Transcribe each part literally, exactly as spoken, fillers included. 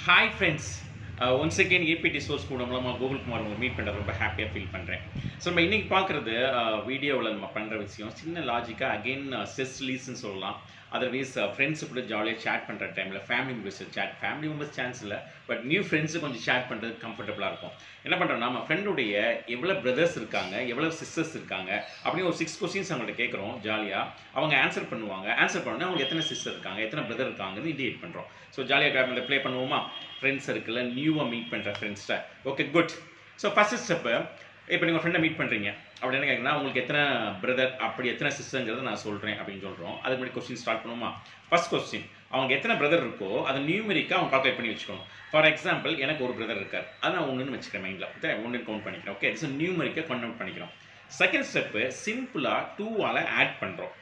Hi friends, uh, once again A P T source கூட மூலமா கோகுல்குமார் உங்களை மீட் பண்ணுறது ரொம்ப ஹாப்பியாக ஃபீல் பண்ணுறேன். ஸோ நம்ம இன்றைக்கி பார்க்குறது வீடியோவில் நம்ம பண்ணுற விஷயம் சின்ன லாஜிக்காக அகெயின் செஸ் லீஸ்ன்னு சொல்லலாம். அதர்வைஸ் ஃப்ரெண்ட்ஸு கூட ஜாலியாக சேட் பண்ணுற டைமில் family members chat family members chance இல்லை, பட் நியூ ஃப்ரெண்ட்ஸு கொஞ்சம் சேட் பண்ணுறது கம்ஃபர்டபுளாக இருக்கும். என்ன பண்ணுறோம், நம்ம ஃப்ரெண்டுடைய எவ்வளோ பிரதர்ஸ் இருக்காங்க, எவ்வளோ சிஸ்டர்ஸ் இருக்காங்க அப்படின்னு ஒரு சிக்ஸ் கொஸ்டின்ஸ் அவங்கள்ட்ட கேட்குறோம். ஜாலியாக அவங்க ஆன்சர் பண்ணுவாங்க. ஆன்சர் பண்ணோன்னா அவங்களுக்கு எத்தனை சிஸ்டர் இருக்காங்க, எத்தனை பிரதர் இருக்காங்கன்னு இண்டிகேட் பண்ணுறோம். ஸோ ஜாலியாக அந்த ப்ளே பண்ணுவோமா, ஃப்ரெண்ட்ஸ் இருக்குல்ல, நியூவாக மீட் பண்ணுற ஃப்ரெண்ட்ஸ்ட்டை. Okay good. So first step, இப்போ நீங்கள் ஃப்ரெண்டை மீட் பண்ணுறீங்க அப்படி என்ன கேட்குறீங்கன்னா உங்களுக்கு எத்தனை பிரதர் அப்படி எத்தனை சிஸ்டருங்கிறத நான் சொல்கிறேன் அப்படின்னு சொல்கிறோம். அதுக்கு முன்னாடி கொஸ்டின் ஸ்டார்ட் பண்ணுவோமா. ஃபர்ஸ்ட் கொஸ்டின், அவங்க எத்தனை பிரதர் இருக்கோ அதை நியூமெரிக்காக அவங்க கால்குலேட் பண்ணி வச்சுக்கணும். ஃபார் எக்ஸாம்பிள் எனக்கு ஒரு பிரதர் இருக்கார், அதை நான் ஒன்றுன்னு வச்சுக்கிறேன் மைண்டில். ஓகே, ஒன்று கவுண்ட் பண்ணிக்கிறேன். ஓகே, இட்ஸ் நியூமெரிக்காக கவுண்ட் பண்ணிக்கிறோம். செகண்ட் ஸ்டெப்பு, சிம்பிளாக டூவால் ஆட் பண்ணுறோம்.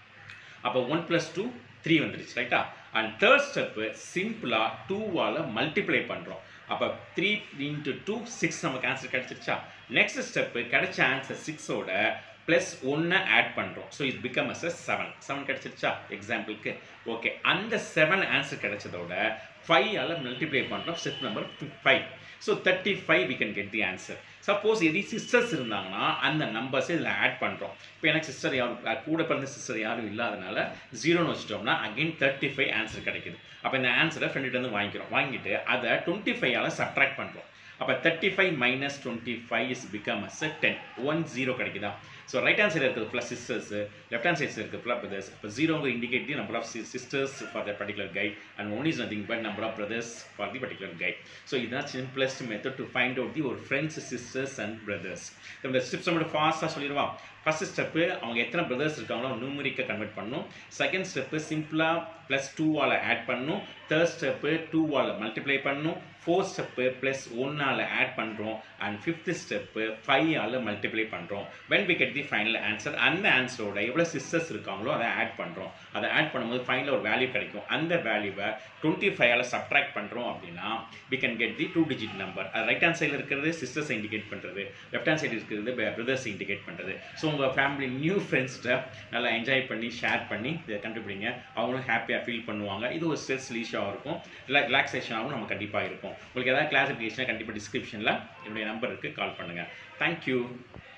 அப்போ ஒன் ப்ளஸ் டூ த்ரீ வந்துடுச்சு, ரைட்டா. அண்ட் தேர்ட் ஸ்டெப்பு, சிம்பிளாக டூவால் மல்டிப்ளை பண்ணுறோம். அப்போ த்ரீ இன்ட்டு டூ சிக்ஸ் நமக்கு ஆன்சர் கிடச்சிருச்சா. நெக்ஸ்ட் ஸ்டெப்பு, கிடைச்ச ஆன்சர் சிக்ஸோட ப்ளஸ் ஒன்று ஆட் பண்ணுறோம். ஸோ இது பிகம் அஸ் செவன் செவன் கிடச்சிருச்சா எக்ஸாம்பிளுக்கு. ஓகே, அந்த செவன் ஆன்சர் கிடைச்சதோட ஃபைவ் ஆல் மல்டிப்ளை பண்ணுறோம். Step number five. So thirty five we can get the answer. Suppose எது சிஸ்டர்ஸ் இருந்தாங்கன்னா அந்த நம்பர்ஸை இதில் ஆட் பண்ணுறோம். இப்போ எனக்கு சிஸ்டர் யாரும் கூட பிறந்த சிஸ்டர் யாரும் இல்லாதனால ஜீரோன்னு வச்சுட்டோம்னா அகெயின் தேர்ட்டி ஃபைவ் ஆன்சர் கிடைக்குது. அப்போ இந்த ஆன்சரை ஃப்ரெண்ட்கிட்ட வந்து வாங்கிக்கிறோம். வாங்கிட்டு அதை டுவெண்ட்டி ஃபைவ் ஆல் சப்ட்ராக்ட் பண்ணுறோம். அப்போ thirty five minus twenty five is become as ten. One zero கிடைக்குதா. ஸோ ரைட் ஹேண்ட் சைடு இருக்கிறது plus sisters, left hand sides இருக்குது ப்ளஸ் பிரதர்ஸ். இப்போ ஜீரோங்க indicate the number of sisters for the particular guide and one is nothing but number of brothers for the particular guide. So இதுதான் simplest method to find out the ஒரு friends, sisters and brothers. இந்த steps மட்டும் ஃபாஸ்ட்டாக சொல்லிடுவா. First step, அவங்க எத்தனை brothers இருக்காங்களோ நியூமெரிக்காக கன்வெர்ட் பண்ணணும். செகண்ட் ஸ்டெப்பு, சிம்பிளாக ப்ளஸ் டூவால் ஆட் பண்ணணும். தேர்ட் ஸ்டெப்பு, டூவால் மல்டிப்ளை பண்ணணும். ஃபோர்த் ஸ்டெப்பு ப்ளஸ் ஒன்னால் ஆட் பண்ணுறோம். அண்ட் ஃபிஃப்த் ஸ்டெப்பு ஃபைவ் ஆல் மல்டிப்ளை பண்ணுறோம். When we get the final answer, அந்த ஆன்சரோட எவ்வளோ சிஸ்டர்ஸ் இருக்காங்களோ அதை ஆட் பண்ணுறோம். அதை ஆட் பண்ணும்போது ஃபைனல் ஒரு வேல்யூ கிடைக்கும். அந்த வேல்யூவை டுவெண்ட்டி ஃபைவ் ஆல் சப்ட்ராக்ட் பண்ணுறோம் அப்படின்னா we can get the two digit number. அது ரைட் ஹேண்ட் சைடில் இருக்கிறது சிஸ்டர்ஸை இண்டிகேட் பண்ணுறது, லெஃப்ட் ஹேண்ட் சைடு இருக்கிறது பிரதர்ஸ் இண்டிகேட் பண்ணுறது. ஸோ உங்கள் ஃபேமிலி நியூ ஃப்ரெண்ட்ஸ்கிட்ட நல்லா என்ஜாய் பண்ணி ஷேர் பண்ணி இதை கண்டுபிடிங்க. அவங்களும் ஹாப்பியாக ஃபீல் பண்ணுவாங்க. இது ஒரு ஸ்ட்ரெஸ் ரிலீஸாகவும் இருக்கும், இல்லை ரிலாக்ஸேஷனாகவும் நம்ம கண்டிப்பாக இருக்கும். உங்களுக்கு ஏதாவது கிளாரிஃபிகேஷனாக கண்டிப்பாக டிஸ்கிரிப்ஷனில் என்னுடைய நம்பருக்கு கால் பண்ணுங்கள். தேங்க்யூ.